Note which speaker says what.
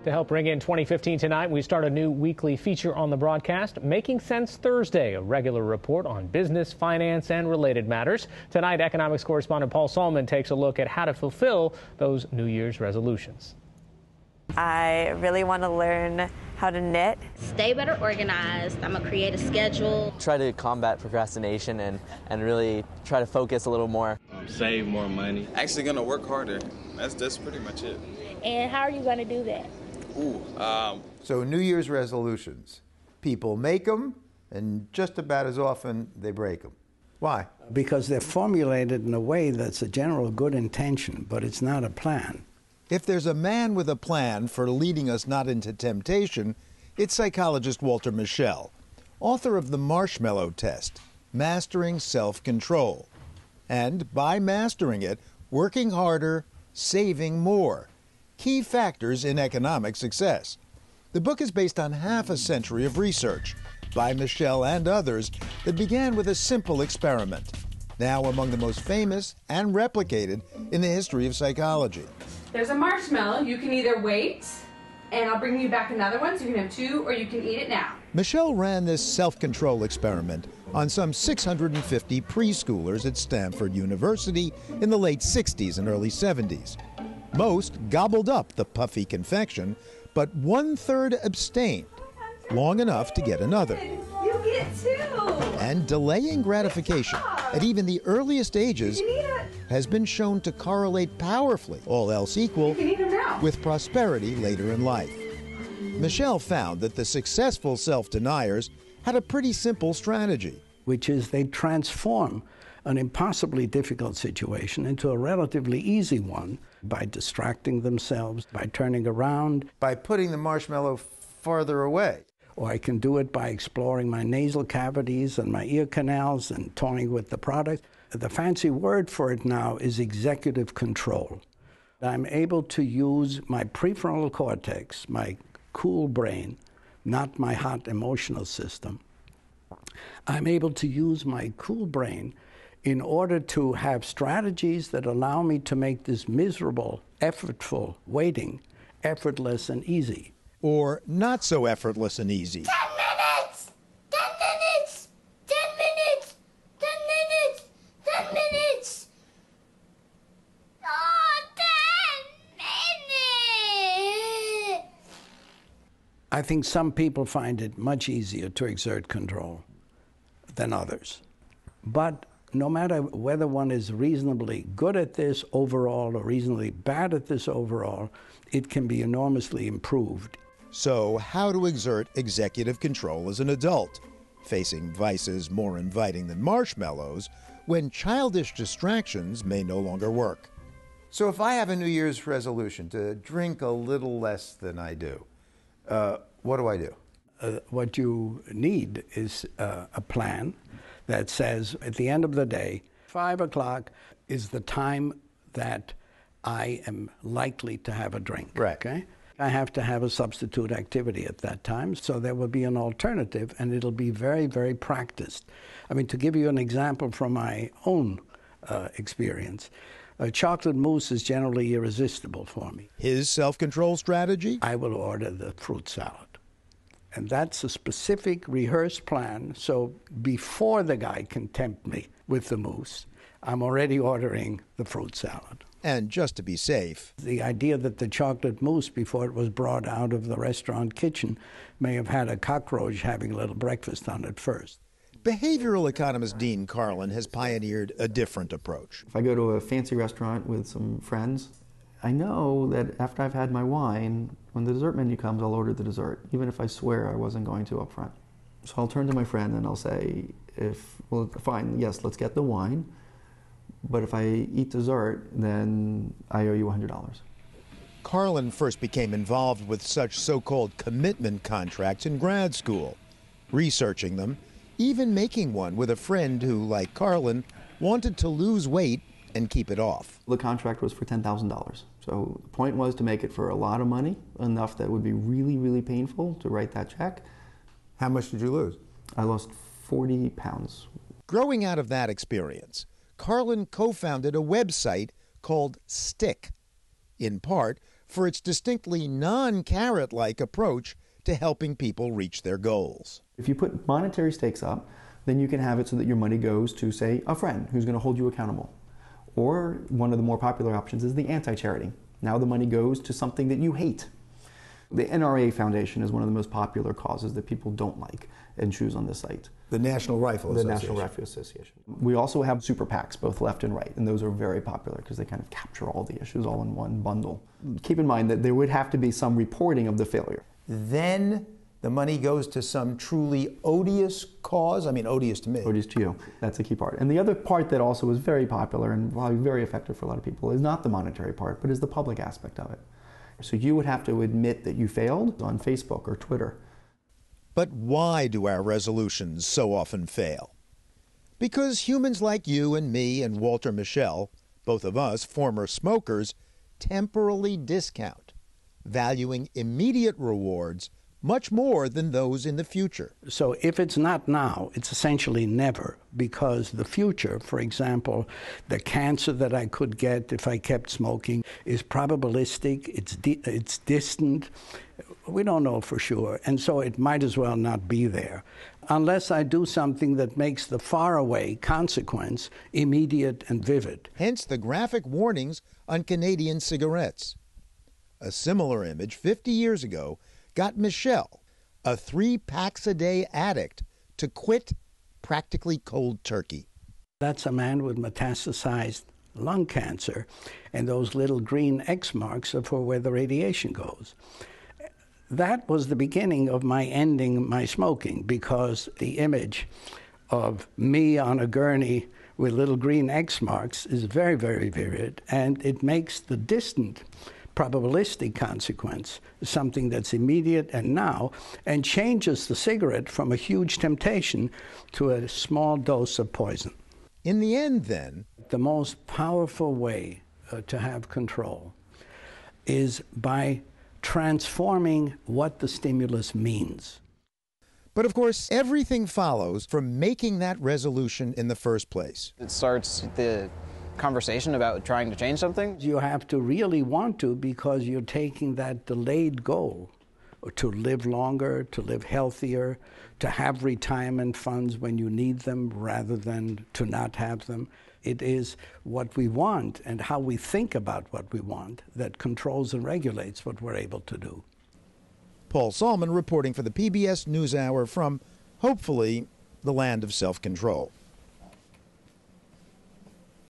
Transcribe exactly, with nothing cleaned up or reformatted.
Speaker 1: To help bring in twenty fifteen tonight, we start a new weekly feature on the broadcast, Making Sense Thursday, a regular report on business, finance, and related matters. Tonight, economics correspondent Paul Solman takes a look at how to fulfill those New Year's resolutions.
Speaker 2: I really want to learn how to knit.
Speaker 3: Stay better organized. I'm going to create a schedule.
Speaker 4: Try to combat procrastination and, and really try to focus a little more.
Speaker 5: Um, save more money.
Speaker 6: Actually going to work harder. That's, that's pretty much it.
Speaker 3: And how are you going to do that?
Speaker 6: Ooh, um,
Speaker 7: so New Year's resolutions. People make them, and just about as often they break them. Why?
Speaker 8: Because they're formulated in a way that's a general good intention, but it's not a plan.
Speaker 7: If there's a man with a plan for leading us not into temptation, it's psychologist Walter Mischel, author of The Marshmallow Test, Mastering Self-Control. And by mastering it, working harder, saving more. Key factors in economic success. The book is based on half a century of research by Mischel and others that began with a simple experiment, now among the most famous and replicated in the history of psychology.
Speaker 9: There's a marshmallow. You can either wait, and I'll bring you back another one, so you can have two, or you can eat it now.
Speaker 7: Mischel ran this self-control experiment on some six hundred fifty preschoolers at Stanford University in the late sixties and early seventies. Most gobbled up the puffy confection, but one-third abstained, long enough to get another.
Speaker 9: You get two!
Speaker 7: And delaying gratification at even the earliest ages has been shown to correlate powerfully, all else equal, with prosperity later in life. Mischel found that the successful self-deniers had a pretty simple strategy.
Speaker 8: Which is they transform an impossibly difficult situation into a relatively easy one by distracting themselves, by turning around.
Speaker 7: By putting the marshmallow farther away.
Speaker 8: Or I can do it by exploring my nasal cavities and my ear canals and toying with the product. The fancy word for it now is executive control. I'm able to use my prefrontal cortex, my cool brain, not my hot emotional system. I'm able to use my cool brain in order to have strategies that allow me to make this miserable, effortful waiting effortless and easy.
Speaker 7: Or not so effortless and easy.
Speaker 3: Ten minutes! Ten minutes! Ten minutes! Ten minutes! Ten minutes! Oh, ten minutes!
Speaker 8: I think some people find it much easier to exert control than others. But no matter whether one is reasonably good at this overall or reasonably bad at this overall, it can be enormously improved.
Speaker 7: So, how to exert executive control as an adult, facing vices more inviting than marshmallows, when childish distractions may no longer work. So if I have a New Year's resolution to drink a little less than I do, uh, what do I do?
Speaker 8: Uh, what you need is uh, a plan that says at the end of the day, five o'clock is the time that I am likely to have a drink.
Speaker 7: Right.
Speaker 8: Okay? I have to have a substitute activity at that time, so there will be an alternative, and it'll be very, very practiced. I mean, to give you an example from my own uh, experience, a chocolate mousse is generally irresistible for me.
Speaker 7: His self-control strategy?
Speaker 8: I will order the fruit salad. And that's a specific rehearsed plan, so before the guy can tempt me with the mousse, I'm already ordering the fruit salad.
Speaker 7: And just to be safe,
Speaker 8: the idea that the chocolate mousse, before it was brought out of the restaurant kitchen, may have had a cockroach having a little breakfast on it first.
Speaker 7: Behavioral economist Dean Karlan has pioneered a different approach.
Speaker 10: If I go to a fancy restaurant with some friends, I know that after I've had my wine, when the dessert menu comes, I'll order the dessert, even if I swear I wasn't going to up front. So I'll turn to my friend and I'll say, if, well, fine, yes, let's get the wine, but if I eat dessert, then I owe you one hundred dollars.
Speaker 7: Karlan first became involved with such so-called commitment contracts in grad school, researching them, even making one with a friend who, like Karlan, wanted to lose weight and keep it off.
Speaker 10: The contract was for ten thousand dollars. So the point was to make it for a lot of money, enough that it would be really, really painful to write that check.
Speaker 7: How much did you lose?
Speaker 10: I lost forty pounds.
Speaker 7: Growing out of that experience, Karlan co-founded a website called Stick, in part for its distinctly non-carrot-like approach to helping people reach their goals.
Speaker 10: If you put monetary stakes up, then you can have it so that your money goes to, say, a friend who's going to hold you accountable. Or one of the more popular options is the anti-charity. Now the money goes to something that you hate. The N R A Foundation is one of the most popular causes that people don't like and choose on this site.
Speaker 7: The National Rifle
Speaker 10: the
Speaker 7: Association.
Speaker 10: National Rifle Association. We also have super PACs, both left and right, and those are very popular because they kind of capture all the issues all in one bundle. Keep in mind that there would have to be some reporting of the failure.
Speaker 7: Then the money goes to some truly odious cause? I mean, odious to me.
Speaker 10: Odious to you. That's a key part. And the other part that also is very popular and probably very effective for a lot of people is not the monetary part, but is the public aspect of it. So you would have to admit that you failed on Facebook or Twitter.
Speaker 7: But why do our resolutions so often fail? Because humans like you and me and Walter Mischel, both of us former smokers, temporarily discount, valuing immediate rewards much more than those in the future.
Speaker 8: So if it's not now, it's essentially never, because the future, for example, the cancer that I could get if I kept smoking is probabilistic, it's, di it's distant, we don't know for sure, and so it might as well not be there, unless I do something that makes the faraway consequence immediate and vivid.
Speaker 7: Hence the graphic warnings on Canadian cigarettes. A similar image fifty years ago got Mischel, a three packs a day addict, to quit practically cold turkey.
Speaker 8: That's a man with metastasized lung cancer, and those little green X marks are for where the radiation goes. That was the beginning of my ending my smoking, because the image of me on a gurney with little green X marks is very, very vivid, and it makes the distant probabilistic consequence something that's immediate and now, and changes the cigarette from a huge temptation to a small dose of poison.
Speaker 7: In the end, then,
Speaker 8: the most powerful way uh, to have control is by transforming what the stimulus means.
Speaker 7: But of course, everything follows from making that resolution in the first place.
Speaker 5: It starts the conversation about trying to change something.
Speaker 8: You have to really want to, because you're taking that delayed goal to live longer, to live healthier, to have retirement funds when you need them rather than to not have them. It is what we want and how we think about what we want that controls and regulates what we're able to do.
Speaker 7: Paul Solman reporting for the P B S NewsHour from, hopefully, the land of self-control.